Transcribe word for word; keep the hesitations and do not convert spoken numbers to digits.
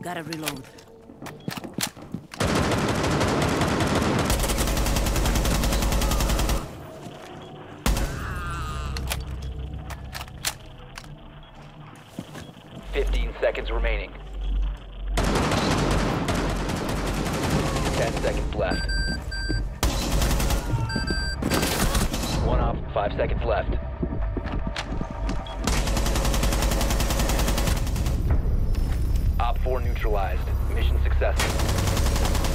Gotta reload. Fifteen seconds remaining. Ten seconds left. One off, five seconds left. Op four neutralized. Mission successful.